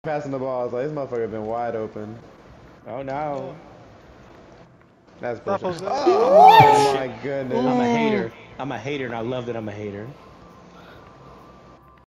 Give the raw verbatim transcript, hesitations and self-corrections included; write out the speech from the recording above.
Passing the ball, I was like, this motherfucker been wide open. Oh no. That's bullshit. Jose. Oh, Oh my shit. goodness. I'm a hater. I'm a hater and I love that I'm a hater.